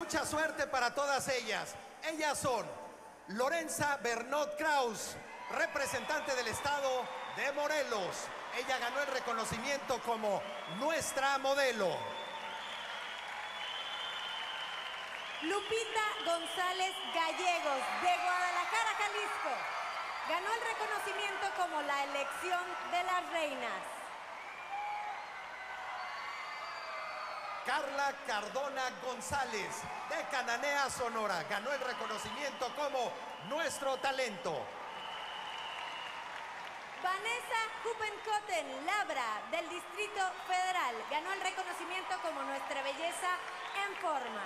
mucha suerte para todas ellas. Ellas son Lorenza Bernot Kraus, representante del estado de Morelos. Ella ganó el reconocimiento como nuestra modelo. Lupita González Gallegos, de Guadalajara, Jalisco. Ganó el reconocimiento como la elección de las reinas. Carla Cardona González, de Cananea, Sonora. Ganó el reconocimiento como nuestro talento. Vanessa Huppenkotten Labra, del Distrito Federal. Ganó el reconocimiento como nuestra belleza en forma.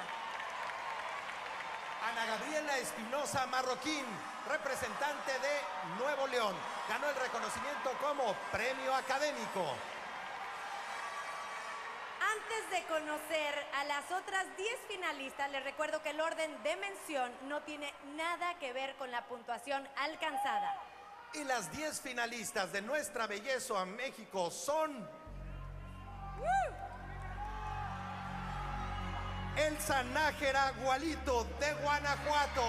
Ana Gabriela Espinosa Marroquín, representante de Nuevo León. Ganó el reconocimiento como premio académico. Antes de conocer a las otras 10 finalistas, les recuerdo que el orden de mención no tiene nada que ver con la puntuación alcanzada. Y las 10 finalistas de Nuestra Belleza a México son... Elsa Nájera Gualito, de Guanajuato.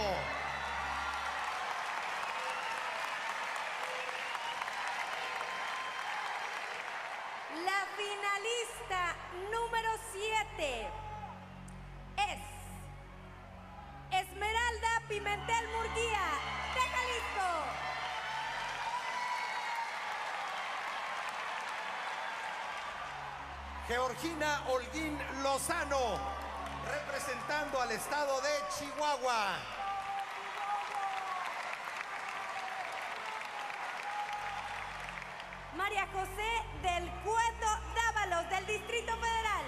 La finalista número 7 es Esmeralda Pimentel Murguía, de Jalisco. Georgina Holguín Lozano, representando al estado de Chihuahua. María José del Cueto Dávalos, del Distrito Federal.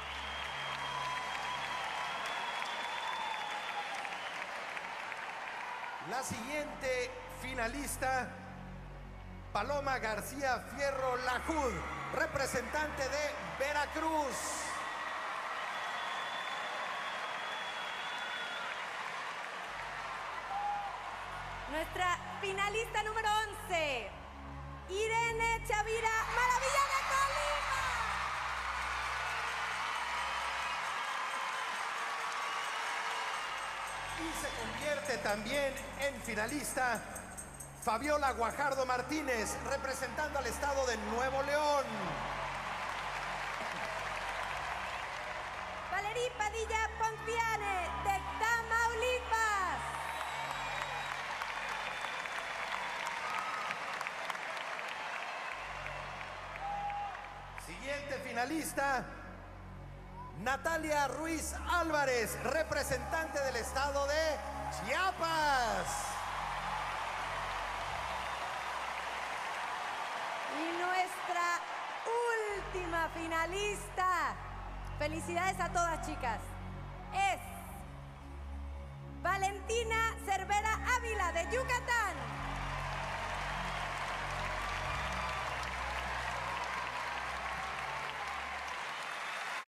La siguiente finalista, Paloma García Fierro Lajud, representante de Veracruz. Nuestra finalista número 11, Irene Chavira Maravilla de Colima. Y se convierte también en finalista Fabiola Guajardo Martínez, representando al estado de Nuevo León. Valerí Padilla Pontiane, de Tamaulipas. Siguiente finalista, Natalia Ruiz Álvarez, representante del estado de Chiapas. Y nuestra última finalista, felicidades a todas, chicas, es Valentina Cervera Ávila, de Yucatán.